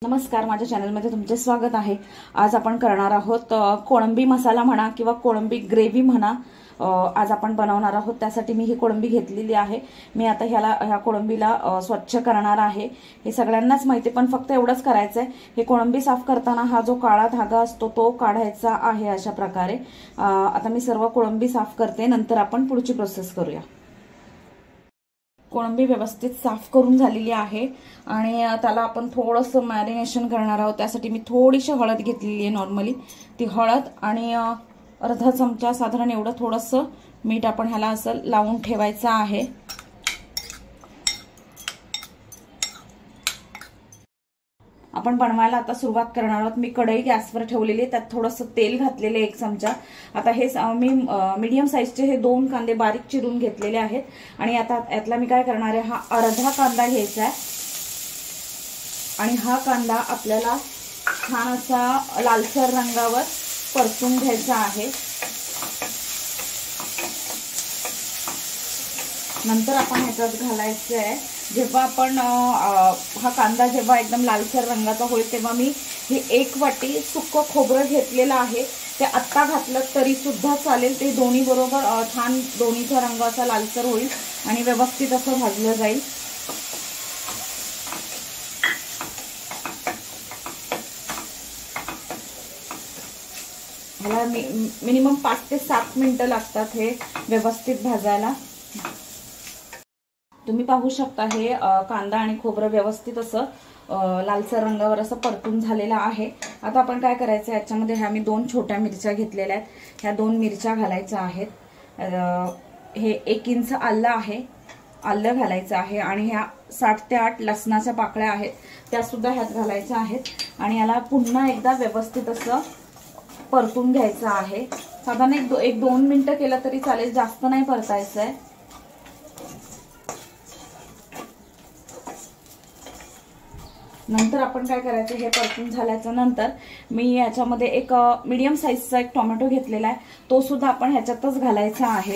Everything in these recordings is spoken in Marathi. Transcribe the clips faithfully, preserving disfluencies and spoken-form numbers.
नमस्कार, माझ्या चॅनलमध्ये तुमचे स्वागत आहे। आज आपण करणार आहोत कोळंबी मसाला म्हणा किंवा कोळंबी ग्रेव्ही म्हणा। आज आपण बनवणार आहोत। त्यासाठी मी ही कोळंबी घेतलेली आहे। मी आता ह्याला ह्या कोळंबीला स्वच्छ करणार आहे। हे सगळ्यांनाच माहिती, पण फक्त एवढंच करायचं आहे, हे कोळंबी साफ करताना हा जो काळा धागा असतो तो काढायचा आहे अशा प्रकारे। आता मी सर्व कोळंबी साफ करते, नंतर आपण पुढची प्रोसेस करूया। कोळंबी व्यवस्थित साफ करून झालेली आहे आणि त्याला आपण थोडंसं मॅरिनेशन करणार आहोत। त्यासाठी मी थोडीशी हळद घेतलेली आहे। नॉर्मली ती हळद आणि अर्धा चमचा साधारण एवढं थोडंसं मीठ आपण ह्याला असं लावून ठेवायचं आहे। आपण बनवायला आता सुरुवात करणार आहोत। मी कढई गॅसवर ठेवलेली आहे, त्यात थोडंसं तेल घातलेले एक चमचा। आता हे मी मीडियम साईजचे हे दोन कांदे बारीक चिरून घेतलेले आहेत आणि आता यातला मी काय करणार आहे, हा अर्धा कांदा घ्यायचा आहे आणि हा कांदा आपल्याला छान असा लालसर रंगावर परतून घ्यायचा आहे। नंतर आपण ह्याच्यात घालायचं आहे, जेव्हा आपण हा कांदा जेव्हा एकदम लालसर रंगाचा होईल तेव्हा मी हे एक वाटी सुक्क खोबरं घेतलेलं आहे। ते आत्ता घातलं तरी सुद्धा चालेल, ते दोन्ही बरोबर छान दोन्हीचा रंग असा लालसर होईल आणि व्यवस्थित असं भाजलं जाईल। ह्याला मिनिमम पाच ते सात मिनिटं लागतात हे व्यवस्थित भाजायला। तुम्ही पाहू शकता हे कांदा आणि खोबरं व्यवस्थित असं लालसर रंगावर असं परतून झालेलं आहे। आता आपण काय करायचं, याच्यामध्ये ह्या मी दोन छोट्या मिरच्या घेतलेल्या आहेत, ह्या दोन मिरच्या घालायच्या आहेत। हे एक इंच आलं आहे, आलं घालायचं आहे आणि ह्या साठ ते आठ लसणाच्या पाकळ्या आहेत, त्या सुद्धा ह्यात घालायच्या आहेत आणि याला पुन्हा एकदा व्यवस्थित असं परतून घ्यायचं आहे। साधारण एक, दो, एक दोन मिनिटं केलं तरी चालेल, जास्त नाही परतायचं आहे। नंतर आपण काय करायचं, हे परतून झाल्याच्या नंतर मी याच्यामध्ये एक मीडियम साईजचा एक टोमॅटो घेतलेला आहे, तो सुद्धा आपण ह्याच्यातच घालायचा आहे।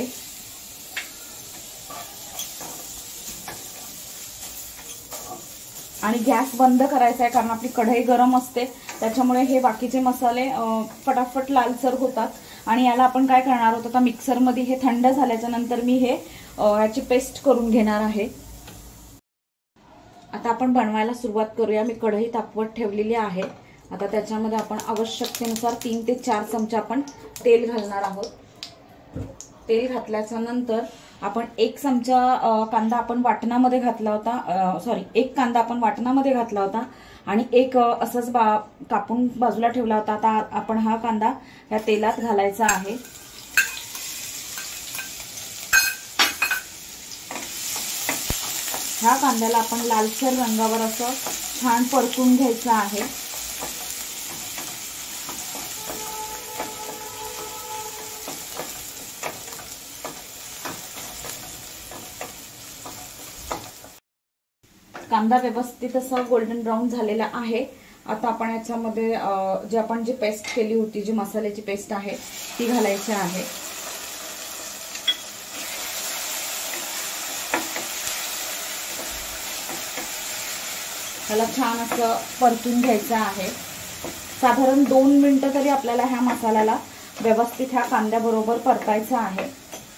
आणि गॅस बंद करायचा आहे, कारण आपली कढई गरम असते, त्याच्यामुळे हे बाकीचे मसाले फटाफट लालसर होतात। आणि याला आपण काय करणार आहोत, आता मिक्सरमध्ये हे थंड झाल्याच्या नंतर मी हे याची पेस्ट करून घेणार आहे। आता आपण बनवायला सुरुवात करूया। मी कढई तापवत ठेवलेली आहे। आता त्याच्यामध्ये आपण आवश्यकतेनुसार तीन ते चार चमचे आपण तेल घालणार आहोत। तेल घातल्याच्या नंतर आपण एक चमचा कांदा आपण वाटणामध्ये घातला होता, सॉरी एक कांदा आपण वाटणामध्ये घातला होता आणि एक असंच बा कापून बाजूला ठेवला होता। आता आपण हा कांदा या तेलात घालायचा आहे। ह्या कांद्याला आपण लालसर रंगावर असं छान परतून घ्यायचं आहे। कांदा व्यवस्थित असं गोल्डन ब्राऊन झालेला आहे। आता आपण याच्यामध्ये जे आपण जी पेस्ट केली होती, जी मसाल्याची पेस्ट आहे ती घालायची आहे। त्याला छान असं परतून घ्यायचं आहे। साधारण दोन मिनिटं तरी आपल्याला ह्या मसाल्याला व्यवस्थित ह्या कांद्याबरोबर परतायचं आहे।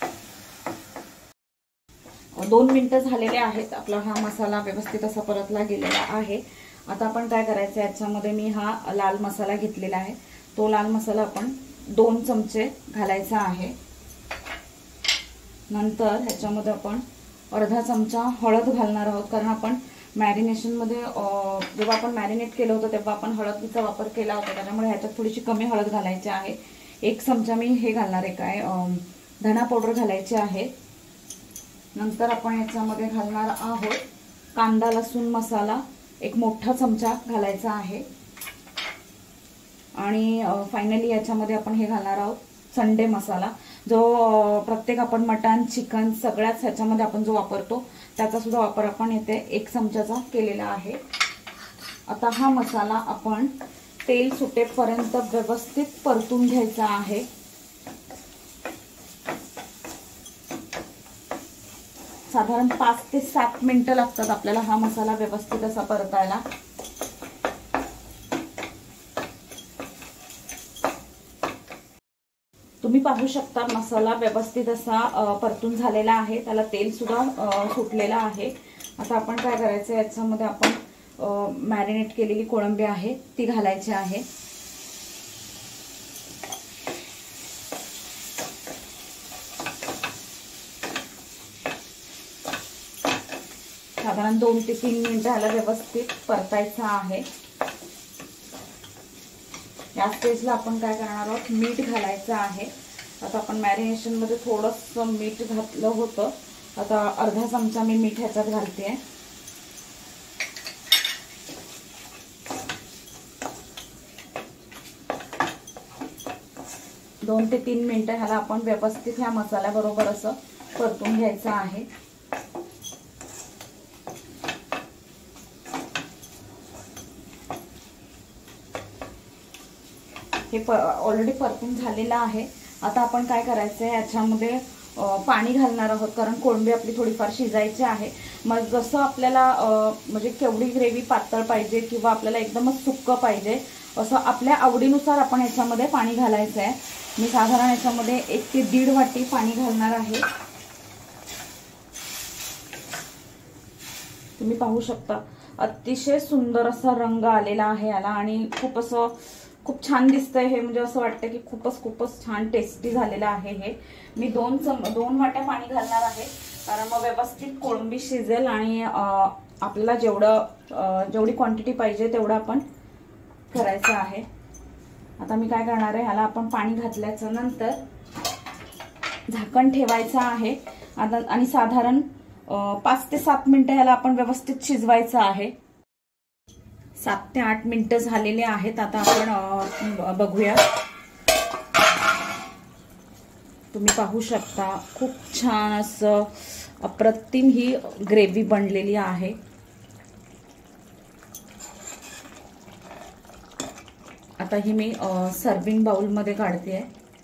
दोन मिनिटं झालेले आहेत, आपला हा मसाला व्यवस्थित असा परतला गेलेला आहे। आता आपण काय करायचं, याच्यामध्ये मी हा लाल मसाला घेतलेला आहे, तो लाल मसाला आपण दोन चमचे घालायचा आहे। नंतर ह्याच्यामध्ये आपण अर्धा चमचा हळद घालणार आहोत, कारण आपण मॅरिनेशन मध्ये जेव्हा आपण मॅरिनेट केलं होतं तेव्हा आपण हळदीचा वापर केला होता, त्याच्यामुळे ह्याच्यात थोडीशी कमी हळद घालायची आहे। एक चमचा मी हे घालणार आहे, काय धना पावडर घालायची आहे। नंतर आपण याच्यामध्ये घालणार आहोत कांदा लसूण मसाला, एक मोठा चमचा घालायचा आहे। आणि फायनली याच्यामध्ये आपण हे घालणार आहोत संडे मसाला, जो प्रत्येक आपण मटण चिकन सगळ्याच ह्याच्यामध्ये आपण जो वापरतो त्याचा सुद्धा वापर आपण इथे एक चमचाचा केलेला आहे। आता हा मसाला आपण तेल सुटेपर्यंत व्यवस्थित परतून घ्यायचा आहे। साधारण पाच ते सात मिनिटं लागतात आपल्याला हा मसाला व्यवस्थित असा परतायला। तुम्ही पाहू शकता मसाला व्यवस्थित असा परतून झालेला आहे, त्याला तेल सुद्धा सुटलेलं आहे। आता आपण काय करायचं, याच्यामध्ये आपण मॅरिनेट केलेली कोळंबी आहे ती घालायची आहे। साधारण दोन ते तीन मिनिटं ह्याला व्यवस्थित परतायचं आहे। या स्टेजला आपण काय करणार आहोत, मीठ घालायचं आहे। आता आपण मॅरिनेशन मध्ये थोडंसं मीठ घातलं होतं, आता अर्धा चमचा मी मीठ ह्याच्यात घालते। दोन ते तीन मिनिटं ह्याला आपण व्यवस्थित ह्या मसाल्याबरोबर असं परतून घ्यायचं आहे। हे ऑलरेडी परतून झालेलं आहे। आता आपण काय करायचं आहे, याच्यामध्ये पाणी घालणार आहोत, कारण कोळंबी आपली थोडीफार शिजायची आहे। मग जसं आपल्याला म्हणजे केवढी ग्रेव्ही पातळ पाहिजे किंवा आपल्याला एकदमच सुक्क पाहिजे, असं आपल्या आवडीनुसार आपण याच्यामध्ये पाणी घालायचं आहे। मी साधारण याच्यामध्ये एक ते दीड वाटी पाणी घालणार आहे। तुम्ही पाहू शकता अतिशय सुंदर असा रंग आलेला आहे याला, आणि खूप असं खूप छान दिसतंय हे, म्हणजे असं वाटतं की खूपच खूपच छान टेस्टी झालेलं आहे हे। मी दोन चम दोन वाट्या पाणी घालणार आहे, कारण मग व्यवस्थित कोळंबी शिजेल आणि आपल्याला जेवढं जेवढी क्वांटिटी पाहिजे तेवढं आपण करायचं आहे। आता मी काय करणार आहे, ह्याला आपण पाणी घातल्याच्या नंतर झाकण ठेवायचं आहे आता, आणि साधारण पाच ते सात मिनिटं ह्याला आपण व्यवस्थित शिजवायचं आहे। सात ते आठ मिनिटं झालेले आहेत। आता आपण बघूया, तुम्ही पाहू शकता खूप छान असं अप्रतिम ही ग्रेव्ही बनलेली आहे। आता ही मी सर्विंग बाउल मध्ये काढते।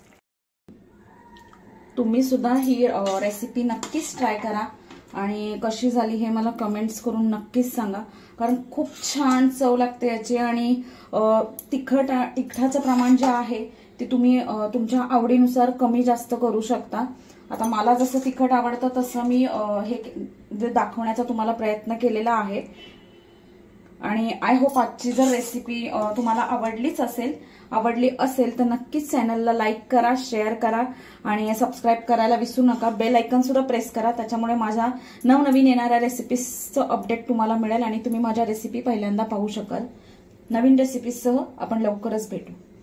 तुम्ही सुद्धा ही रेसिपी नक्कीच ट्राय करा आणि कशी झाली हे मला कमेंट्स करून नक्कीच सांगा, कारण खूप छान चव लागते याची। आणि तिखट तिखटाचं प्रमाण जे आहे ते तुम्ही तुमच्या आवडीनुसार कमी जास्त करू शकता। आता मला जसं तिखट आवडतं तसं मी हे जे दाखवण्याचा तुम्हाला प्रयत्न केलेला आहे। आणि आय होप आजची जर रेसिपी तुम्हाला आवडलीच असेल आवडली असेल तर नक्कीच चॅनलला लाईक करा, शेअर करा आणि सबस्क्राईब करायला विसरू नका। बेल आयकॉन सुद्धा प्रेस करा, त्याच्यामुळे माझ्या नवनवीन येणाऱ्या रेसिपीजचं अपडेट तुम्हाला मिळेल आणि तुम्ही माझ्या रेसिपी पहिल्यांदा पाहू शकाल। नवीन रेसिपीजसह आपण लवकरच भेटू।